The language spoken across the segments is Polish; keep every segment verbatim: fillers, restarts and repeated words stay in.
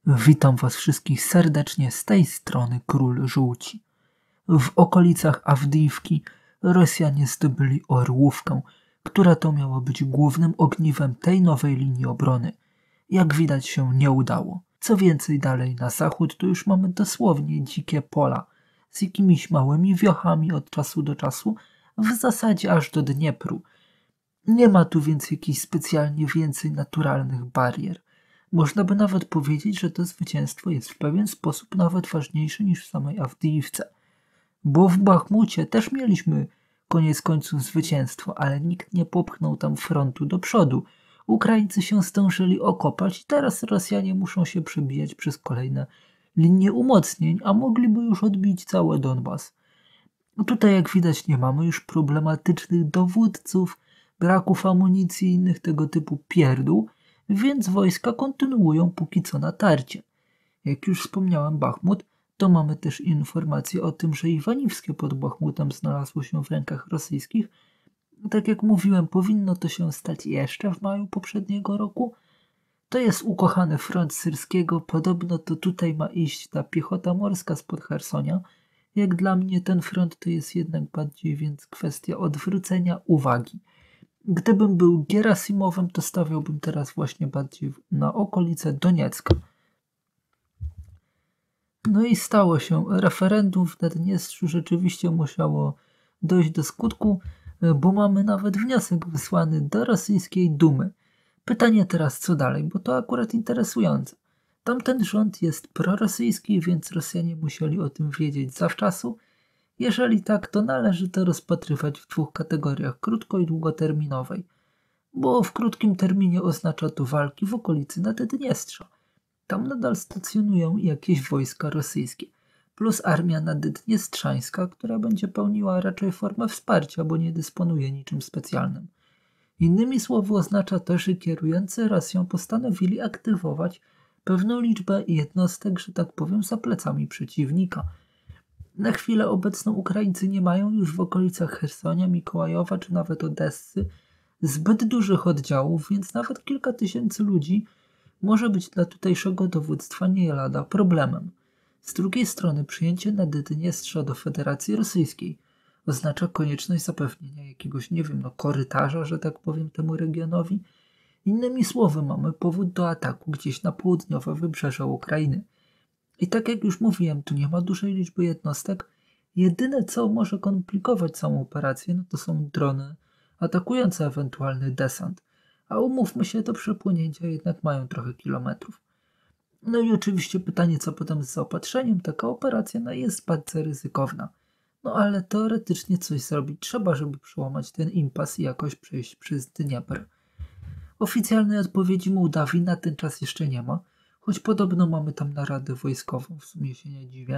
Witam was wszystkich serdecznie, z tej strony Król Żółci. W okolicach Awdijiwki Rosjanie zdobyli Orłówkę, która to miała być głównym ogniwem tej nowej linii obrony. Jak widać się nie udało. Co więcej, dalej na zachód to już mamy dosłownie dzikie pola z jakimiś małymi wiochami od czasu do czasu, w zasadzie aż do Dniepru. Nie ma tu więc jakichś specjalnie więcej naturalnych barier. Można by nawet powiedzieć, że to zwycięstwo jest w pewien sposób nawet ważniejsze niż w samej Awdijiwce. Bo w Bachmucie też mieliśmy koniec końców zwycięstwo, ale nikt nie popchnął tam frontu do przodu. Ukraińcy się zdążyli okopać i teraz Rosjanie muszą się przebijać przez kolejne linie umocnień, a mogliby już odbić cały Donbas. Tutaj jak widać nie mamy już problematycznych dowódców, braków amunicji i innych tego typu pierdół, więc wojska kontynuują póki co natarcie. Jak już wspomniałem Bachmut, to mamy też informację o tym, że Iwaniwskie pod Bachmutem znalazło się w rękach rosyjskich. Tak jak mówiłem, powinno to się stać jeszcze w maju poprzedniego roku. To jest ukochany front syrskiego, podobno to tutaj ma iść ta piechota morska spod Chersonia. Jak dla mnie ten front to jest jednak bardziej więc kwestia odwrócenia uwagi. Gdybym był Gerasimowem, to stawiałbym teraz właśnie bardziej na okolice Doniecka. No i stało się. Referendum w Naddniestrzu rzeczywiście musiało dojść do skutku, bo mamy nawet wniosek wysłany do rosyjskiej Dumy. Pytanie teraz co dalej, bo to akurat interesujące. Tamten rząd jest prorosyjski, więc Rosjanie musieli o tym wiedzieć zawczasu. Jeżeli tak, to należy to rozpatrywać w dwóch kategoriach, krótko- i długoterminowej. Bo w krótkim terminie oznacza to walki w okolicy Naddniestrza. Tam nadal stacjonują jakieś wojska rosyjskie, plus armia naddniestrzańska, która będzie pełniła raczej formę wsparcia, bo nie dysponuje niczym specjalnym. Innymi słowy oznacza to, że kierujący Rosją postanowili aktywować pewną liczbę jednostek, że tak powiem, za plecami przeciwnika. Na chwilę obecną Ukraińcy nie mają już w okolicach Chersonia, Mikołajowa czy nawet Odessy zbyt dużych oddziałów, więc nawet kilka tysięcy ludzi może być dla tutejszego dowództwa nie lada problemem. Z drugiej strony przyjęcie Naddniestrza do Federacji Rosyjskiej oznacza konieczność zapewnienia jakiegoś, nie wiem, no korytarza, że tak powiem, temu regionowi. Innymi słowy, mamy powód do ataku gdzieś na południowe wybrzeże Ukrainy. I tak jak już mówiłem, tu nie ma dużej liczby jednostek. Jedyne, co może komplikować całą operację, no to są drony atakujące ewentualny desant. A umówmy się, do przepłynięcia jednak mają trochę kilometrów. No i oczywiście pytanie, co potem z zaopatrzeniem. Taka operacja no, jest bardzo ryzykowna. No ale teoretycznie coś zrobić trzeba, żeby przełamać ten impas i jakoś przejść przez Dniepr. Oficjalnej odpowiedzi Mołdawii na ten czas jeszcze nie ma, choć podobno mamy tam naradę wojskową, w sumie się nie dziwię.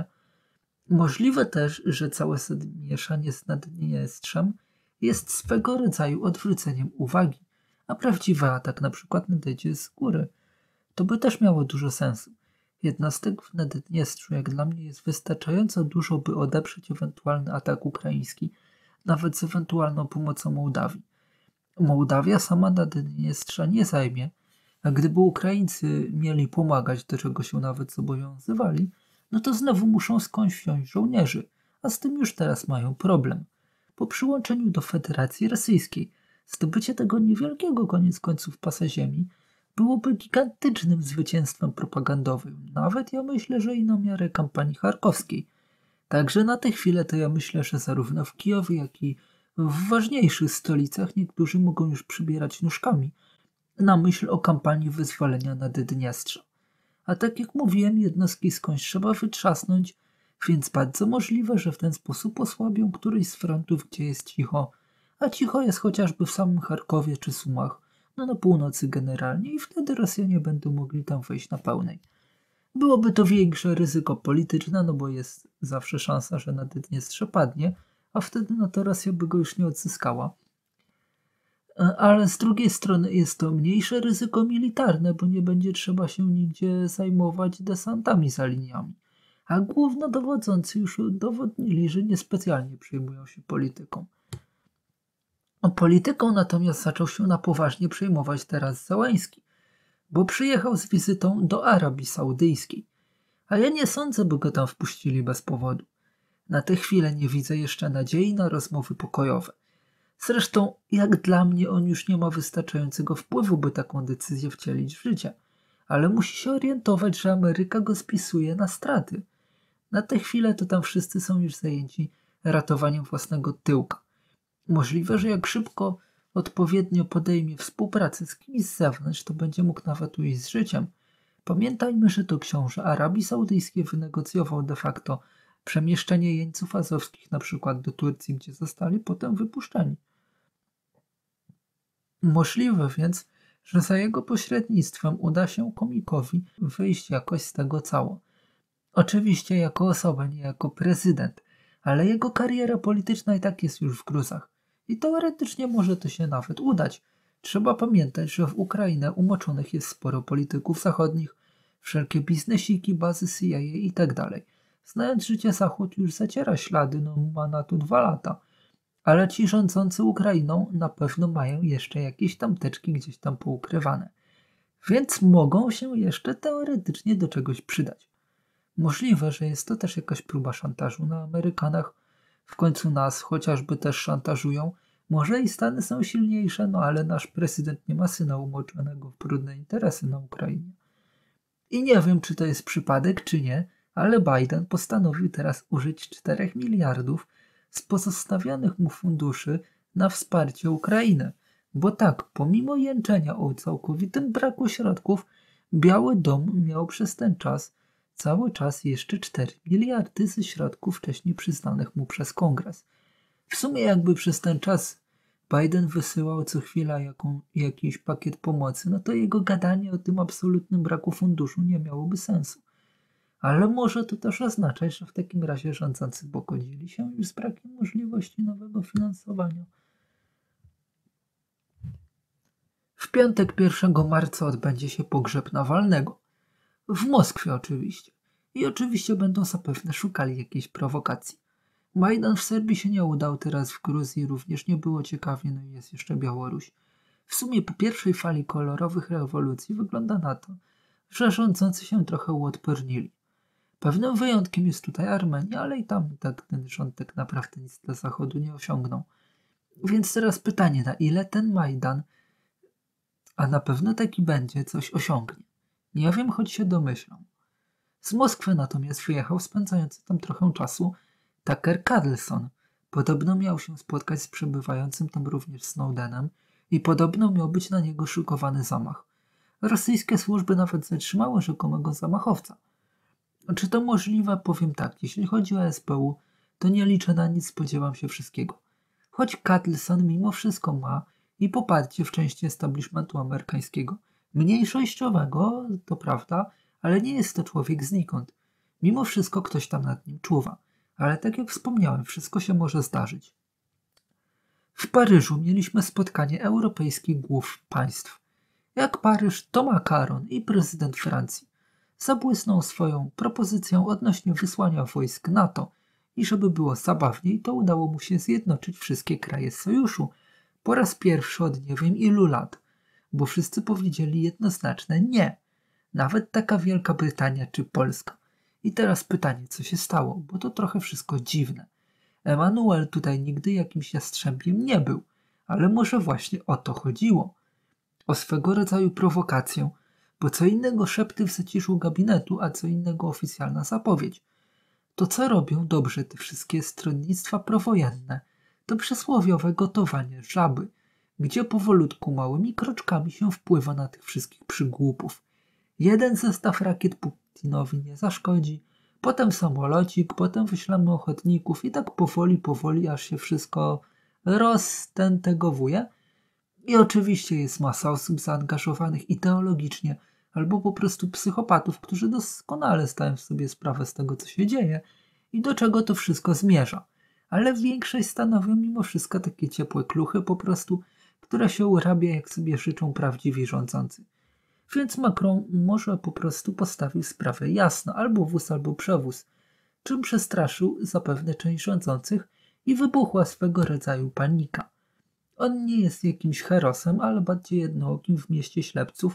Możliwe też, że całe zamieszanie z Naddniestrzem jest swego rodzaju odwróceniem uwagi, a prawdziwy atak na przykład nadejdzie z góry. To by też miało dużo sensu. Jednostek w Naddniestrzu jak dla mnie jest wystarczająco dużo, by odeprzeć ewentualny atak ukraiński, nawet z ewentualną pomocą Mołdawii. Mołdawia sama Naddniestrza nie zajmie, a gdyby Ukraińcy mieli pomagać, do czego się nawet zobowiązywali, no to znowu muszą skądś wziąć żołnierzy, a z tym już teraz mają problem. Po przyłączeniu do Federacji Rosyjskiej zdobycie tego niewielkiego koniec końców pasa ziemi byłoby gigantycznym zwycięstwem propagandowym, nawet ja myślę, że i na miarę kampanii charkowskiej. Także na tę chwilę to ja myślę, że zarówno w Kijowie, jak i w ważniejszych stolicach niektórzy mogą już przybierać nóżkami na myśl o kampanii wyzwolenia Naddniestrza. A tak jak mówiłem, jednostki skądś trzeba wytrzasnąć, więc bardzo możliwe, że w ten sposób osłabią któryś z frontów, gdzie jest cicho, a cicho jest chociażby w samym Charkowie czy Sumach, no na północy generalnie i wtedy Rosjanie będą mogli tam wejść na pełnej. Byłoby to większe ryzyko polityczne, no bo jest zawsze szansa, że Naddniestrze padnie, a wtedy no to Rosja by go już nie odzyskała. Ale z drugiej strony jest to mniejsze ryzyko militarne, bo nie będzie trzeba się nigdzie zajmować desantami za liniami. A głównodowodzący już udowodnili, że niespecjalnie przejmują się polityką. Polityką natomiast zaczął się na poważnie przejmować teraz Zełenski. bo przyjechał z wizytą do Arabii Saudyjskiej. A ja nie sądzę, by go tam wpuścili bez powodu. Na tę chwilę nie widzę jeszcze nadziei na rozmowy pokojowe. Zresztą, jak dla mnie, on już nie ma wystarczającego wpływu, by taką decyzję wcielić w życie. Ale musi się orientować, że Ameryka go spisuje na straty. Na tę chwilę to tam wszyscy są już zajęci ratowaniem własnego tyłka. Możliwe, że jak szybko odpowiednio podejmie współpracę z kimś z zewnątrz, to będzie mógł nawet ujść z życiem. Pamiętajmy, że to książę Arabii Saudyjskiej wynegocjował de facto przemieszczenie jeńców azowskich na przykład do Turcji, gdzie zostali potem wypuszczeni. Możliwe więc, że za jego pośrednictwem uda się komikowi wyjść jakoś z tego cało. Oczywiście jako osoba, nie jako prezydent, ale jego kariera polityczna i tak jest już w gruzach. I teoretycznie może to się nawet udać. Trzeba pamiętać, że w Ukrainę umoczonych jest sporo polityków zachodnich, wszelkie biznesiki, bazy C I A i tak dalej. Znając życie, Zachód już zaciera ślady, no ma na to dwa lata. Ale ci rządzący Ukrainą na pewno mają jeszcze jakieś tam teczki gdzieś tam poukrywane. Więc mogą się jeszcze teoretycznie do czegoś przydać. Możliwe, że jest to też jakaś próba szantażu na Amerykanach. W końcu nas chociażby też szantażują. Może i Stany są silniejsze, no ale nasz prezydent nie ma syna umoczonego w brudne interesy na Ukrainie. I nie wiem, czy to jest przypadek, czy nie, ale Biden postanowił teraz użyć czterech miliardów z pozostawionych mu funduszy na wsparcie Ukrainy. Bo tak, pomimo jęczenia o całkowitym braku środków, Biały Dom miał przez ten czas cały czas jeszcze cztery miliardy ze środków wcześniej przyznanych mu przez Kongres. W sumie jakby przez ten czas Biden wysyłał co chwila jaką, jakiś pakiet pomocy, no to jego gadanie o tym absolutnym braku funduszu nie miałoby sensu. Ale może to też oznaczać, że w takim razie rządzący pogodzili się już z brakiem możliwości nowego finansowania. W piątek pierwszego marca odbędzie się pogrzeb Nawalnego. W Moskwie oczywiście. I oczywiście będą zapewne szukali jakiejś prowokacji. Majdan w Serbii się nie udał, teraz w Gruzji również nie było ciekawie, no i jest jeszcze Białoruś. W sumie po pierwszej fali kolorowych rewolucji wygląda na to, że rządzący się trochę uodpornili. Pewnym wyjątkiem jest tutaj Armenia, ale i tam tak ten rząd tak naprawdę nic dla Zachodu nie osiągnął. Więc teraz pytanie, na ile ten Majdan, a na pewno taki będzie, coś osiągnie. Nie wiem, choć się domyślam. Z Moskwy natomiast wyjechał spędzający tam trochę czasu Tucker Carlson. Podobno miał się spotkać z przebywającym tam również Snowdenem i podobno miał być na niego szykowany zamach. Rosyjskie służby nawet zatrzymały rzekomego zamachowca. Czy to możliwe? Powiem tak, jeśli chodzi o S B U, to nie liczę na nic, spodziewam się wszystkiego. Choć Carlson mimo wszystko ma i poparcie w części establishmentu amerykańskiego. Mniejszościowego, to prawda, ale nie jest to człowiek znikąd. Mimo wszystko ktoś tam nad nim czuwa. Ale tak jak wspomniałem, wszystko się może zdarzyć. W Paryżu mieliśmy spotkanie europejskich głów państw. Jak Paryż, to Macron i prezydent Francji zabłysnął swoją propozycją odnośnie wysłania wojsk NATO i żeby było zabawniej, to udało mu się zjednoczyć wszystkie kraje sojuszu po raz pierwszy od nie wiem ilu lat, bo wszyscy powiedzieli jednoznaczne nie. Nawet taka Wielka Brytania czy Polska. I teraz pytanie, co się stało, bo to trochę wszystko dziwne. Emanuel tutaj nigdy jakimś jastrzębiem nie był, ale może właśnie o to chodziło. O swego rodzaju prowokację, bo co innego szepty w zaciszu gabinetu, a co innego oficjalna zapowiedź. To co robią dobrze te wszystkie stronnictwa prowojenne, to przysłowiowe gotowanie żaby, gdzie powolutku małymi kroczkami się wpływa na tych wszystkich przygłupów. Jeden zestaw rakiet Putinowi nie zaszkodzi, potem samolocik, potem wyślemy ochotników i tak powoli, powoli, aż się wszystko roztentegowuje. I oczywiście jest masa osób zaangażowanych ideologicznie albo po prostu psychopatów, którzy doskonale zdają sobie sprawę z tego, co się dzieje i do czego to wszystko zmierza. Ale większość stanowią mimo wszystko takie ciepłe kluchy po prostu, które się urabia, jak sobie życzą prawdziwi rządzący. Więc Macron może po prostu postawił sprawę jasno, albo wóz, albo przewóz, czym przestraszył zapewne część rządzących i wybuchła swego rodzaju panika. On nie jest jakimś herosem, ale bardziej jednookim w mieście ślepców,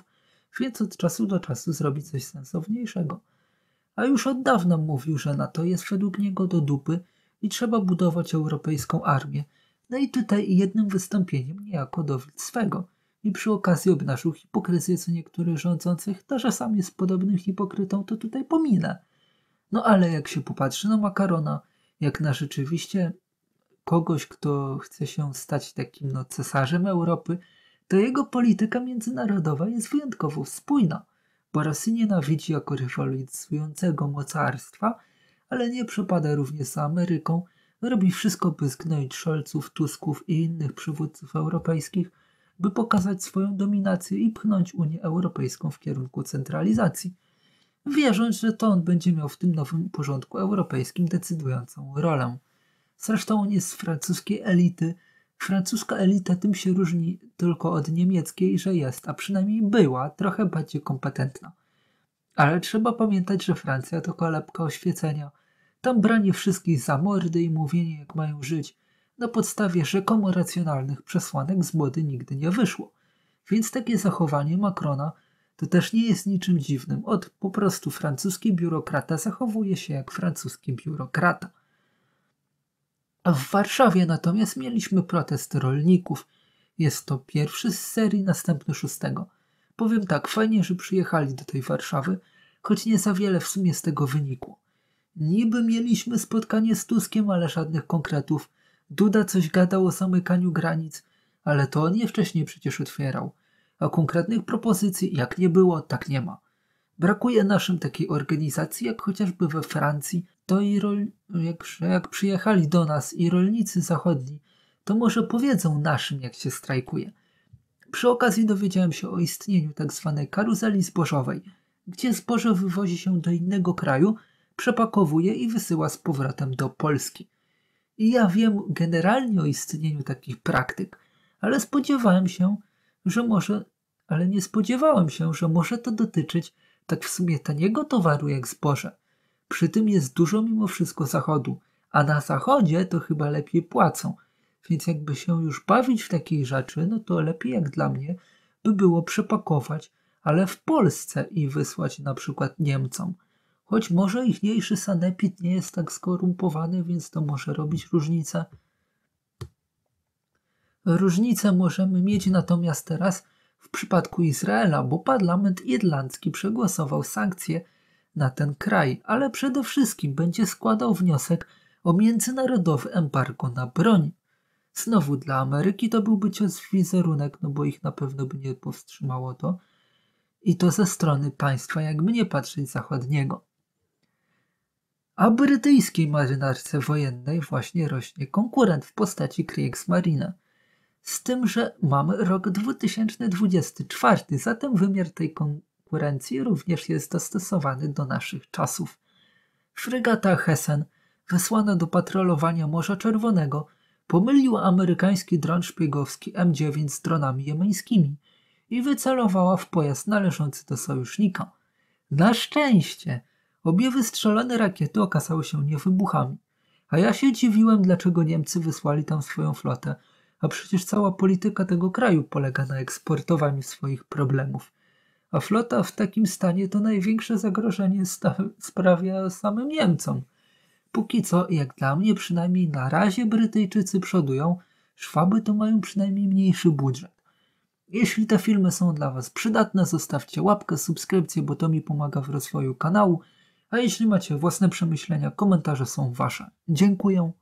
więc od czasu do czasu zrobi coś sensowniejszego. A już od dawna mówił, że NATO jest według niego do dupy i trzeba budować europejską armię. No i tutaj jednym wystąpieniem niejako dowiódł swego. I przy okazji obnażył hipokryzję co niektórych rządzących, to że sam jest podobnym hipokrytą, to tutaj pominę. No ale jak się popatrzy na Macrona, jak na rzeczywiście kogoś, kto chce się stać takim no, cesarzem Europy, to jego polityka międzynarodowa jest wyjątkowo spójna, bo Rosję nienawidzi jako rywalizującego mocarstwa, ale nie przepada również za Ameryką, robi wszystko, by zgnoić Scholzów, Tusków i innych przywódców europejskich, by pokazać swoją dominację i pchnąć Unię Europejską w kierunku centralizacji, wierząc, że to on będzie miał w tym nowym porządku europejskim decydującą rolę. Zresztą on jest z francuskiej elity. Francuska elita tym się różni tylko od niemieckiej, że jest, a przynajmniej była, trochę bardziej kompetentna. Ale trzeba pamiętać, że Francja to kolebka oświecenia. Tam branie wszystkich za mordy i mówienie, jak mają żyć, na podstawie rzekomo racjonalnych przesłanek z młody nigdy nie wyszło. Więc takie zachowanie Macrona to też nie jest niczym dziwnym. Od po prostu francuski biurokrata zachowuje się jak francuski biurokrata. A w Warszawie natomiast mieliśmy protest rolników. Jest to pierwszy z serii, następny szóstego. Powiem tak, fajnie, że przyjechali do tej Warszawy, choć nie za wiele w sumie z tego wynikło. Niby mieliśmy spotkanie z Tuskiem, ale żadnych konkretów. Duda coś gadał o zamykaniu granic, ale to on je wcześniej przecież otwierał. A konkretnych propozycji jak nie było, tak nie ma. Brakuje naszym takiej organizacji, jak chociażby we Francji, to i rol... jak, jak przyjechali do nas i rolnicy zachodni, to może powiedzą naszym, jak się strajkuje. Przy okazji dowiedziałem się o istnieniu tak zwanej karuzeli zbożowej, gdzie zboże wywozi się do innego kraju, przepakowuje i wysyła z powrotem do Polski. I ja wiem generalnie o istnieniu takich praktyk, ale spodziewałem się, że może, ale nie spodziewałem się, że może to dotyczyć tak w sumie taniego towaru jak zboże. Przy tym jest dużo mimo wszystko zachodu, a na zachodzie to chyba lepiej płacą, więc jakby się już bawić w takiej rzeczy, no to lepiej jak dla mnie by było przepakować, ale w Polsce i wysłać na przykład Niemcom. Choć może ichniejszy sanepid nie jest tak skorumpowany, więc to może robić różnicę. Różnicę możemy mieć natomiast teraz w przypadku Izraela, bo parlament irlandzki przegłosował sankcje na ten kraj, ale przede wszystkim będzie składał wniosek o międzynarodowy embargo na broń. Znowu dla Ameryki to byłby cios w wizerunek, no bo ich na pewno by nie powstrzymało to. I to ze strony państwa, jakby nie patrzeć, zachodniego. A brytyjskiej marynarce wojennej właśnie rośnie konkurent w postaci Kriegsmarine. Z tym, że mamy rok dwa tysiące dwudziesty czwarty, zatem wymiar tej konkurencji również jest dostosowany do naszych czasów. Frygata Hessen, wysłana do patrolowania Morza Czerwonego, pomyliła amerykański dron szpiegowski M dziewięć z dronami jemeńskimi i wycelowała w pojazd należący do sojusznika. Na szczęście obie wystrzelone rakiety okazały się niewybuchami, a ja się dziwiłem, dlaczego Niemcy wysłali tam swoją flotę, a przecież cała polityka tego kraju polega na eksportowaniu swoich problemów. A flota w takim stanie to największe zagrożenie sprawia samym Niemcom. Póki co, jak dla mnie przynajmniej na razie Brytyjczycy przodują, Szwaby to mają przynajmniej mniejszy budżet. Jeśli te filmy są dla Was przydatne, zostawcie łapkę, subskrypcję, bo to mi pomaga w rozwoju kanału, a jeśli macie własne przemyślenia, komentarze są Wasze. Dziękuję.